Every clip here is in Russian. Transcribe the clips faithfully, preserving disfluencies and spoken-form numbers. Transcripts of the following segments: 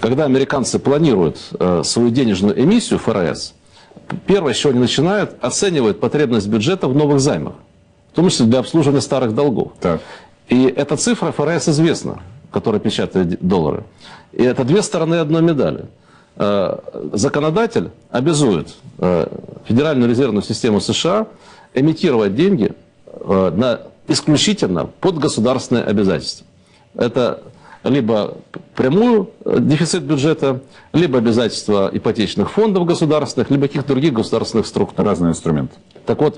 когда американцы планируют э, свою денежную эмиссию ФРС, первое, с чего они начинают, оценивают потребность бюджета в новых займах, в том числе для обслуживания старых долгов. Так. И эта цифра ФРС известна, которая печатает доллары. И это две стороны одной медали. Э, законодатель обязует э, Федеральную резервную систему США эмитировать деньги э, на, исключительно под государственные обязательства. Это либо прямую дефицит бюджета, либо обязательства ипотечных фондов государственных, либо каких-то других государственных структур. Разные инструменты. Так вот,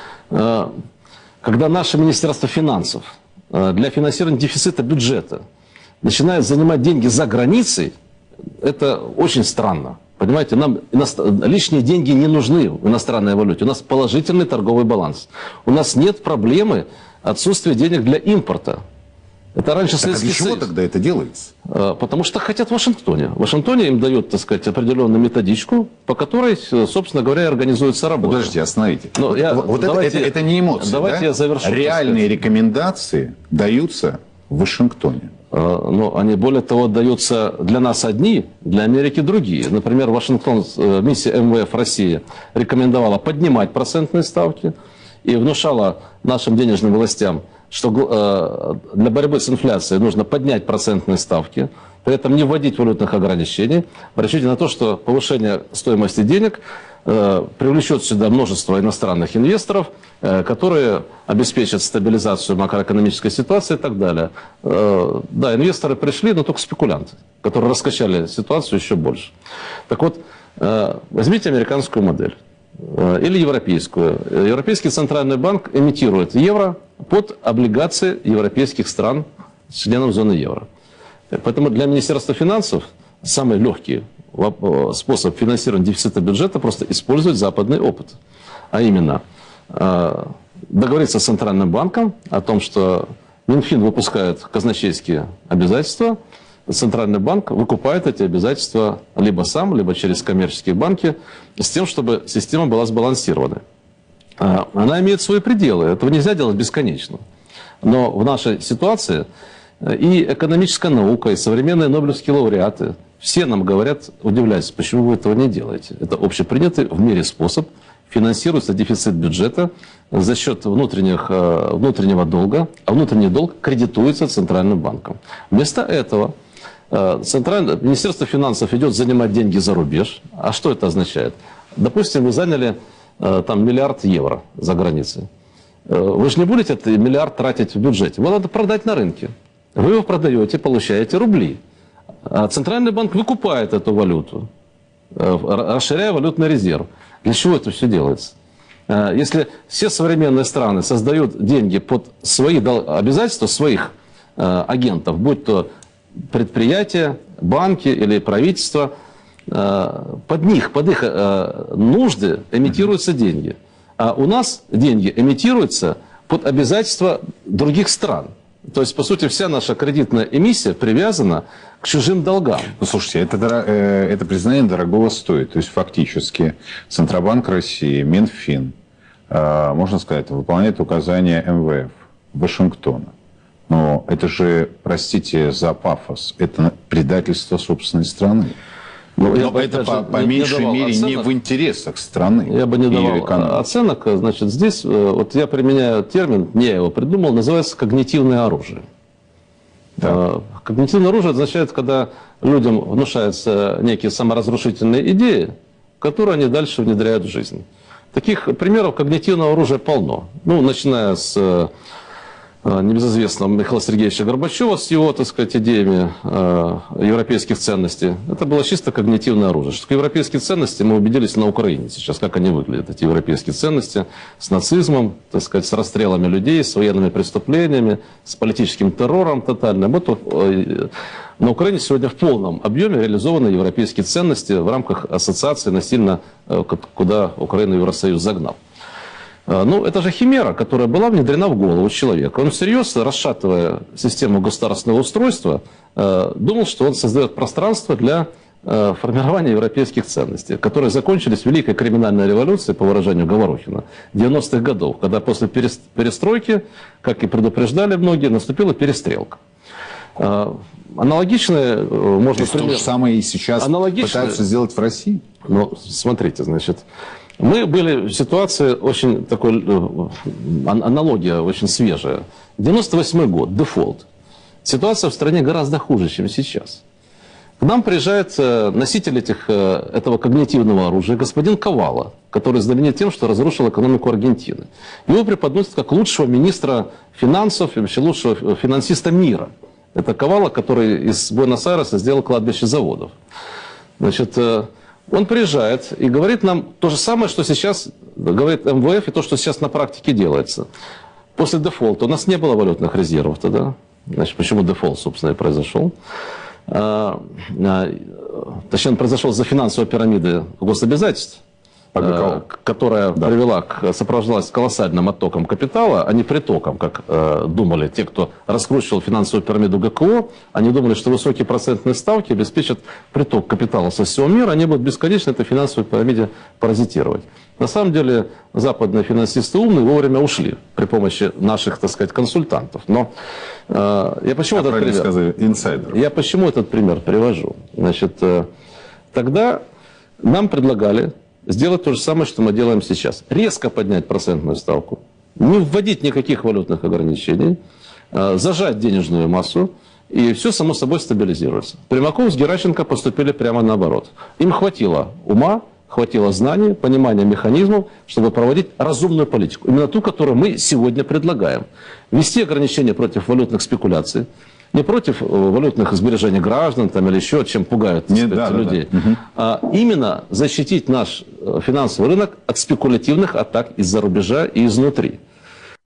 когда наше Министерство финансов для финансирования дефицита бюджета начинает занимать деньги за границей, это очень странно. Понимаете, нам лишние деньги не нужны в иностранной валюте. У нас положительный торговый баланс. У нас нет проблемы отсутствия денег для импорта. Это раньше так, а для чего Союз. Тогда это делается? Потому что хотят в Вашингтоне. В Вашингтоне им дают, так сказать, определенную методичку, по которой, собственно говоря, и организуется работа. Подождите, остановите. Но я, вот давайте, это, это, это не эмоции, давайте да? я завершу. Реальные рекомендации даются в Вашингтоне. Но они, более того, даются для нас одни, для Америки другие. Например, Вашингтон, миссия эм вэ эф России рекомендовала поднимать процентные ставки и внушала нашим денежным властям, что для борьбы с инфляцией нужно поднять процентные ставки, при этом не вводить валютных ограничений, в расчете на то, что повышение стоимости денег привлечет сюда множество иностранных инвесторов, которые обеспечат стабилизацию макроэкономической ситуации и так далее. Да, инвесторы пришли, но только спекулянты, которые раскачали ситуацию еще больше. Так вот, возьмите американскую модель. Или европейскую. Европейский центральный банк эмитирует евро под облигации европейских стран, членов зоны евро. Поэтому для Министерства финансов самый легкий способ финансирования дефицита бюджета просто использовать западный опыт. А именно договориться с Центральным банком о том, что Минфин выпускает казначейские обязательства, Центральный банк выкупает эти обязательства либо сам, либо через коммерческие банки, с тем, чтобы система была сбалансированной. Она имеет свои пределы, этого нельзя делать бесконечно. Но в нашей ситуации и экономическая наука, и современные нобелевские лауреаты, все нам говорят, удивляются, почему вы этого не делаете. Это общепринятый в мире способ. Финансируется дефицит бюджета за счет внутренних, внутреннего долга, а внутренний долг кредитуется Центральным банком. Вместо этого Центральное, Министерство финансов идет занимать деньги за рубеж. А что это означает? Допустим, вы заняли там миллиард евро за границей. Вы же не будете этот миллиард тратить в бюджете. Его надо продать на рынке. Вы его продаете, получаете рубли. А Центральный банк выкупает эту валюту, расширяя валютный резерв. Для чего это все делается? Если все современные страны создают деньги под свои обязательства своих агентов, будь то предприятия, банки или правительство, под них, под их нужды эмитируются деньги. А у нас деньги эмитируются под обязательства других стран. То есть, по сути, вся наша кредитная эмиссия привязана к чужим долгам. Ну, слушайте, это, это признание дорогого стоит. То есть, фактически, Центробанк России, Минфин, можно сказать, выполняет указания эм вэ эф Вашингтона. Но это же, простите за пафос, это предательство собственной страны. Но, Но я это, по, по не, меньшей не мере, оценок, не в интересах страны. Я бы не давал оценок. Значит, здесь, вот я применяю термин, не я его придумал, называется когнитивное оружие. Да. Когнитивное оружие означает, когда людям внушаются некие саморазрушительные идеи, которые они дальше внедряют в жизнь. Таких примеров когнитивного оружия полно. Ну, начиная с небезызвестного Михаила Сергеевича Горбачева с его, так сказать, идеями э, европейских ценностей. Это было чисто когнитивное оружие. Что такое европейские ценности, мы убедились на Украине сейчас, как они выглядят, эти европейские ценности, с нацизмом, так сказать, с расстрелами людей, с военными преступлениями, с политическим террором тотальным. Вот э, на Украине сегодня в полном объеме реализованы европейские ценности в рамках ассоциации насильно, э, куда Украину Евросоюз загнал. Ну, это же химера, которая была внедрена в голову человека. Он всерьез, расшатывая систему государственного устройства, думал, что он создает пространство для формирования европейских ценностей, которые закончились Великой криминальной революцией, по выражению Говорухина, девяностых годов, когда после перестройки, как и предупреждали многие, наступила перестрелка. Аналогичные, можно... То есть то же самое и сейчас пытаются сделать в России? Ну, смотрите, значит, мы были в ситуации очень такой, аналогия очень свежая. девяносто восьмой год, дефолт. Ситуация в стране гораздо хуже, чем сейчас. К нам приезжает носитель этих, этого когнитивного оружия, господин Ковала, который знаменит тем, что разрушил экономику Аргентины. Его преподносят как лучшего министра финансов и вообще лучшего финансиста мира. Это Ковала, который из Буэнос-Айреса сделал кладбище заводов. Значит, он приезжает и говорит нам то же самое, что сейчас говорит эм вэ эф, и то, что сейчас на практике делается. После дефолта у нас не было валютных резервов тогда. Значит, почему дефолт, собственно, и произошел? Точнее, он произошел из-за финансовой пирамиды гособязательств, которая да. привела к, сопровождалась колоссальным оттоком капитала, а не притоком, как э, думали те, кто раскручивал финансовую пирамиду гэ ка о. Они думали, что высокие процентные ставки обеспечат приток капитала со всего мира, они будут бесконечно этой финансовой пирамиде паразитировать. На самом деле западные финансисты умные вовремя ушли при помощи наших, так сказать, консультантов. Но э, я почему а этот пример? Сказали, инсайдеров. Я почему этот пример привожу? Значит, э, тогда нам предлагали сделать то же самое, что мы делаем сейчас. Резко поднять процентную ставку, не вводить никаких валютных ограничений, зажать денежную массу, и все само собой стабилизируется. Примаков с Геращенко поступили прямо наоборот. Им хватило ума, хватило знаний, понимания механизмов, чтобы проводить разумную политику. Именно ту, которую мы сегодня предлагаем. Ввести ограничения против валютных спекуляций, не против валютных сбережений граждан там, или еще, чем пугают не, сказать, да, людей, да, да. а именно защитить наш финансовый рынок от спекулятивных атак из-за рубежа и изнутри.